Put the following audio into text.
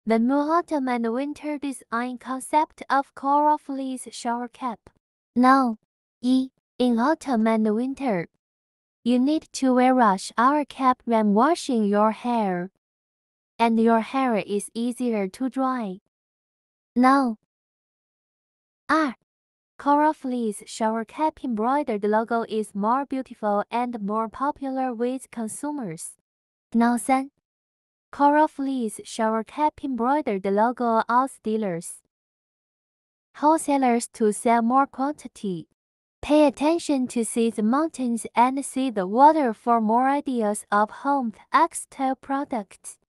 The new autumn and winter design concept of coral fleece shower cap. Now, in autumn and winter, you need to wear rush hour cap when washing your hair, and your hair is easier to dry. Now, coral fleece shower cap embroidered logo is more beautiful and more popular with consumers. Now 3. Coral fleece shower cap embroidered logo allows dealers, wholesalers to sell more quantity. Pay attention to see the mountains and see the water for more ideas of home textile products.